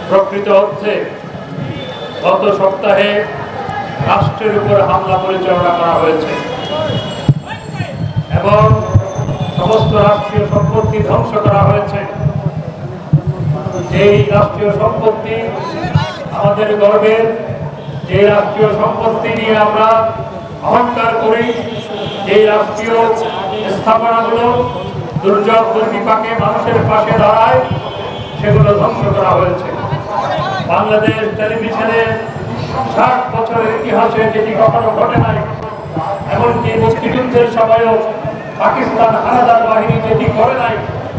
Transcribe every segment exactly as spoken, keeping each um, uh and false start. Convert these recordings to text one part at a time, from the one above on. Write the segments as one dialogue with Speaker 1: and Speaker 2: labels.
Speaker 1: প্রকৃত অর্থে গত সপ্তাহে রাষ্ট্রের উপর হামলা পরিচালনা করা হয়েছে এবং সমস্ত রাষ্ট্রীয় সম্পত্তি ধ্বংস করা হয়েছে। যেই রাষ্ট্রীয় সম্পত্তি আমাদের গর্বের, যে রাষ্ট্রীয় সম্পত্তি নিয়ে আমরা অহংকার করি, এই রাষ্ট্রীয় স্থাপনাগুলো দুর্যোগ দুর্বিপাকে মানুষের পাশে দাঁড়ায়, সেগুলো ধ্বংস করা হয়েছে। বাংলাদেশ টেলিভিশনে ষাট বছরের ইতিহাসে যেটি কখনো ঘটে নাই, এমনকি মুক্তিযুদ্ধের সময়ও পাকিস্তান হানাদার বাহিনী যেটি করে নাই,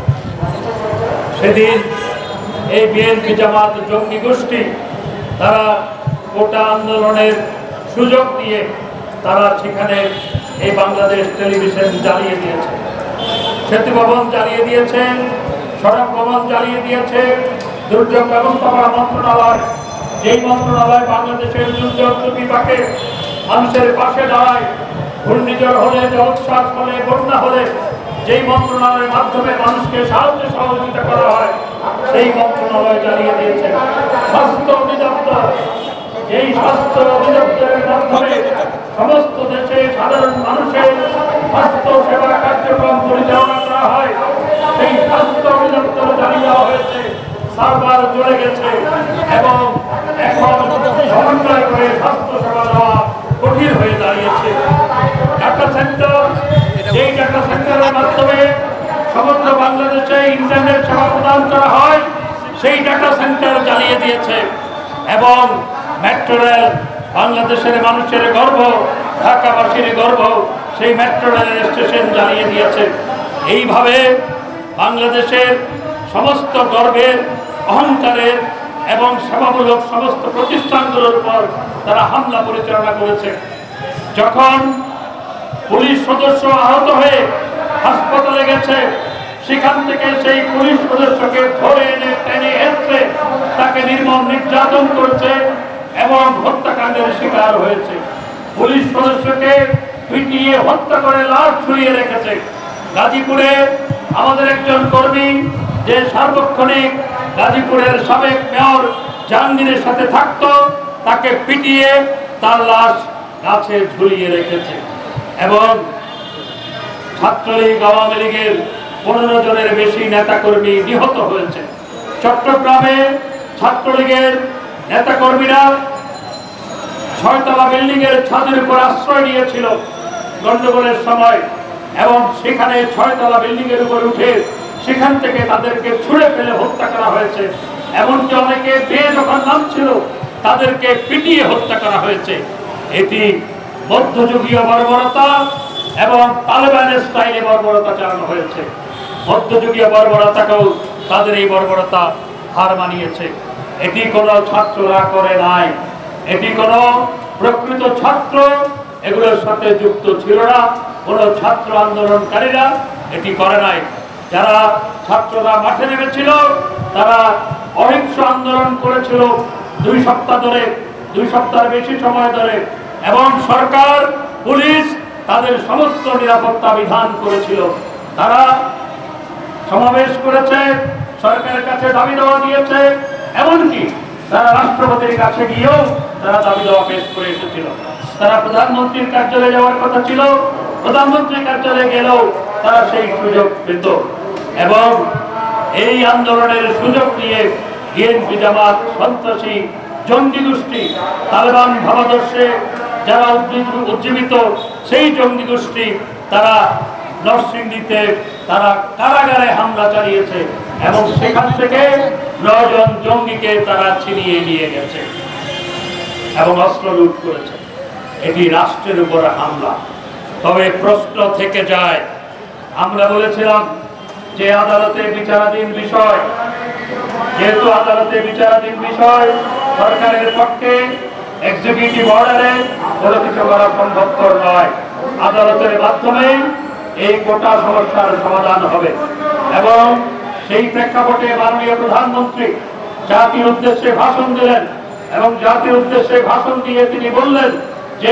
Speaker 1: সেদিন এই বিএনপি জামাত জঙ্গি গোষ্ঠী তারা কোটা আন্দোলনের সুযোগ দিয়ে তারা সেখানে এই বাংলাদেশ টেলিভিশন জ্বালিয়ে দিয়েছে, সেতু ভবন জ্বালিয়ে দিয়েছে, সড়ক ভবন জ্বালিয়ে দিয়েছে। দুর্যোগ ব্যবস্থাপনা মন্ত্রণালয়, যেই মন্ত্রণালয় বাংলাদেশের দুর্যোগ দুর্বিপাকে মানুষের পাশে দাঁড়ায়, ঘূর্ণিঝড় হলে, জলোচ্ছ্বাস হলে, বন্যা হলে যেই মন্ত্রণালয়ের মাধ্যমে মানুষকে সাহায্য সহযোগিতা করা হয়, সেই মন্ত্রণালয় জ্বালিয়ে দিয়েছে। স্বাস্থ্য অধিদপ্তর, যেই স্বাস্থ্য অধিদপ্তরের মাধ্যমে সমস্ত দেশে সাধারণ মানুষের স্বাস্থ্য সেবা কার্যক্রম পরিচালনা করা হয়, সেই স্বাস্থ্য অধিদপ্তর জ্বালিয়ে দেওয়া হয়েছে, সার্ভার চলে গেছে এবং এখন সমন্বয় করে স্বাস্থ্য সেবা দেওয়া কঠিন হয়ে দাঁড়িয়েছে। ডাটা সেন্টার, যেই ডাটা সেন্টারের মাধ্যমে সমগ্র বাংলাদেশে ইন্টারনেট সেবা প্রদান করা হয়, সেই ডাটা সেন্টার জ্বালিয়ে দিয়েছে এবং মেট্রো রেল, বাংলাদেশের মানুষের গর্ব, ঢাকাবাসীর গর্ব, সেই মেট্রো রেলের স্টেশন জ্বালিয়ে দিয়েছে। এইভাবে বাংলাদেশের সমস্ত গর্বের, অহংকারের এবং সেবামূলক সমস্ত প্রতিষ্ঠানগুলোর উপর তারা হামলা পরিচালনা করেছে। যখন পুলিশ সদস্য আহত হয়ে হাসপাতালে গেছে, সেখান থেকে সেই পুলিশ সদস্যকে ধরে এনে টেনে হেঁচড়ে তাকে নির্মম নির্যাতন করছে এবং হত্যাকাণ্ডের শিকার হয়েছে। পুলিশ সদস্যকে পিটিয়ে হত্যা করে লাশ ছড়িয়ে রেখেছে। গাজীপুরে আমাদের একজন কর্মী, যে সার্বক্ষণিক গাজীপুরের সাবেক মেয়র জাহাঙ্গীরের সাথে থাকত, তাকে পিটিয়ে তার লাশ গাছে ঝুলিয়ে রেখেছে এবং ছাত্রলীগ, আওয়ামী লীগের পনেরো জনের বেশি নেতাকর্মী নিহত হয়েছে। চট্টগ্রামে ছাত্রলীগের নেতাকর্মীরা ছয়তলা বিল্ডিং এর ছাদের উপর আশ্রয় নিয়েছিল গন্ডগোলের সময় এবং সেখানে ছয়তলা বিল্ডিং এর উপর উঠে সেখান থেকে তাদেরকে ছুঁড়ে ফেলে হত্যা করা হয়েছে। এমনকি অনেকে বেয়ে যখন নামছিল তাদেরকে পিটিয়ে হত্যা করা হয়েছে। এটি মধ্যযুগীয় বর্বরতা এবং তালেবানের স্টাইলে বর্বরতা চালানো হয়েছে। মধ্যযুগীয় বর্বরতাকেও তাদের এই বর্বরতা হার মানিয়েছে। এটি কোনো ছাত্ররা করে নাই, এটি কোনো প্রকৃত ছাত্র এগুলোর সাথে যুক্ত ছিল না, কোনো ছাত্র আন্দোলনকারীরা এটি করে নাই। যারা ছাত্ররা মাঠে নেমেছিল তারা অহিংস আন্দোলন করেছিল দুই সপ্তাহ ধরে, দুই সপ্তাহের বেশি সময় ধরে, এবং সরকার, পুলিশ তাদের সমস্ত নিরাপত্তা বিধান করেছিল। তারা সমাবেশ করেছে, সরকারের কাছে দাবি দেওয়া দিয়েছে, এমনকি তারা রাষ্ট্রপতির কাছে গিয়েও তারা দাবি দেওয়া পেশ করে এসেছিল। তারা প্রধানমন্ত্রীর কার্যালয়ে যাওয়ার কথা ছিল, প্রধানমন্ত্রীর কার্যালয়ে গেলেও তারা সেই সুযোগ পেত এবং এই আন্দোলনের সুযোগ নিয়ে বিএনপি জামাত সন্ত্রাসী জঙ্গি গোষ্ঠী, তালেবান ভাবাদর্শে যারা উজ্জীবিত সেই জঙ্গি গোষ্ঠী তারা নরসিংদীতে তারা কারাগারে হামলা চালিয়েছে এবং সেখান থেকে নয়জন জঙ্গিকে তারা ছিনিয়ে নিয়ে গেছে এবং অস্ত্র লুট করেছে। এটি রাষ্ট্রের উপর হামলা। তবে প্রশ্ন থেকে যায়, আমরা বলেছিলাম যে আদালতে বিচারাধীন বিষয়, যেহেতু আদালতে বিচারাধীন বিষয়, সরকারের পক্ষে এক্সিকিউটিভ অর্ডারে কোনো কিছু করা সম্ভবপর নয়। আদালতের মাধ্যমে এই কোটা সমস্যার সমাধান হবে এবং সেই প্রেক্ষাপটে মাননীয় প্রধানমন্ত্রী জাতির উদ্দেশ্যে ভাষণ দিলেন এবং জাতির উদ্দেশ্যে ভাষণ দিয়ে তিনি বললেন যে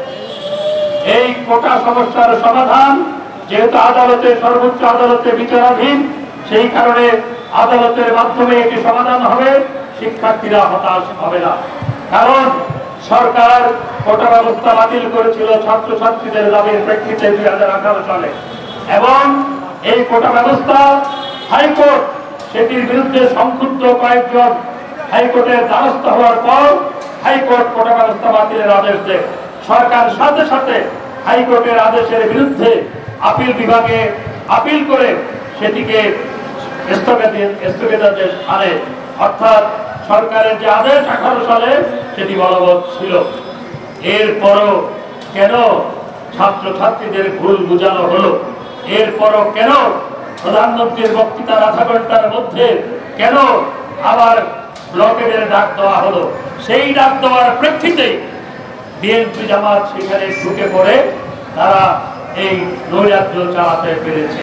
Speaker 1: এই কোটা সমস্যার সমাধান যেহেতু আদালতে, সর্বোচ্চ আদালতে বিচারাধীন, সেই কারণে আদালতের মাধ্যমে এটি সমাধান হবে শিক্ষার্থীরা হতাশ হবে না। কারণ সরকার কোটা ব্যবস্থা বাতিল করেছিল ছাত্রছাত্রীদের দাবির প্রেক্ষিতে দুই হাজার আঠারো সালে, এবং এই কোটা ব্যবস্থা হাইকোর্ট সেটির বিরুদ্ধে সংক্ষুব্ধ কয়েকজন হাইকোর্টের দ্বারস্থ হওয়ার পর হাইকোর্ট কোটা ব্যবস্থা বাতিলের আদেশ দেয়। সরকার সাথে সাথে হাইকোর্টের আদেশের বিরুদ্ধে আপিল বিভাগে আপিল করে সেটিকে স্থগিতাদেশ আনে। অর্থাৎ সরকারের যে আদেশ আঠারো সালে সেটি বলবৎ ছিল। এরপরও কেন ছাত্রছাত্রীদের ভুল বুঝানো হলো? এরপরও কেন প্রধানমন্ত্রীর বক্তৃতার আধা ঘন্টার মধ্যে কেন আবার ব্লকেটের ডাক দেওয়া হলো? সেই ডাক দেওয়ার প্রেক্ষিতে বিএনপি জামাত সেখানে ঢুকে পড়ে তারা এই নৈরাজ্য চালাতে পেরেছে।